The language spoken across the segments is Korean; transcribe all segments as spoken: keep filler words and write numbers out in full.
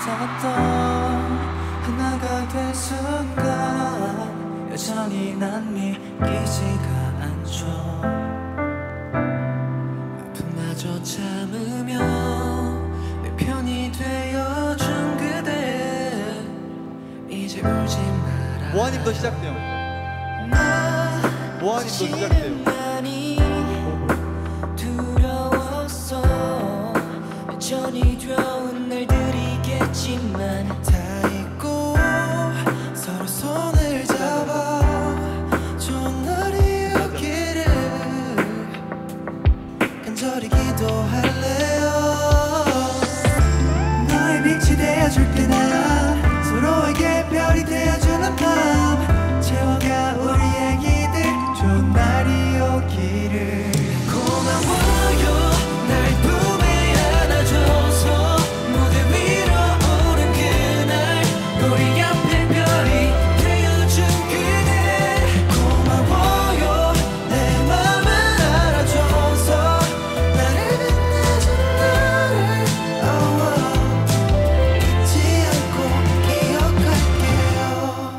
있었던 하나가 된 순간 여전히 난 믿기지가 않죠. 아픔마저 참으며 내 편이 되어준 그대 이제 울지 마라. 모아님도 시작돼요. 모아님도 시작돼요. 두려웠어. 여전히 두려운 날들이겠지만 다 잊고 서로 손을 잡아 좋은 날이 오기를 간절히 기도할래요. 너의 빛이 되어줄게. 나 서로에게 별이 되어주는 밤 채워가 우리의 기들 좋은 날이 오기를. 고마워요 날 품에 안아줘서 무대 위로 오른 그날 우리 앞에 별이 되어준 그대. 고마워요 내 맘을 알아줘서 나를 빛내준 너를 oh, 잊지 않고 기억할게요.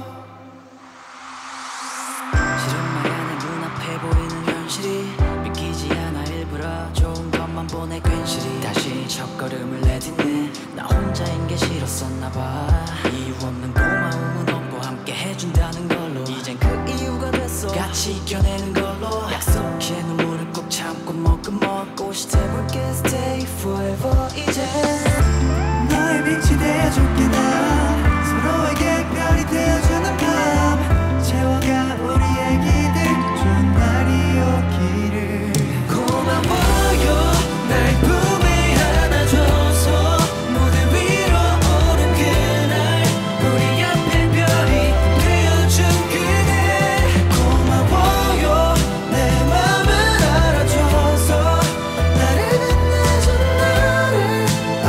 싫은 말 안에 눈앞에 보이는 현실이 믿기지 않아. 일부러 좋은 것만 보내 괜시리 다시 첫걸음을 내딛네. 나 혼자인 게 싫었었나 봐. 이유 없는 고마움은 없고 함께 해준다는 걸로 이젠 그 이유가 됐어. 같이 이겨내는 걸로 약속해. 눈물을 꼭 참고 먹고 먹고 시대볼게 stay forever. 이제 너의 빛이 되어줄게. 나 서로에게 별이 되어주는 밤 채워가 우리의 기들 좋은 날이 오기를. 고마워요 날 품에 안아줘서 무대 위로 오른 그날 우리 앞에 별이 되어준 그대. 고마워요 내 맘을 알아줘서 나를 빛내준 너를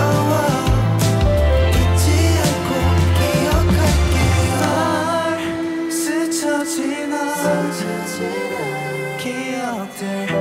oh, 잊지 않고 기억할게요. 날 스쳐 지나 기억들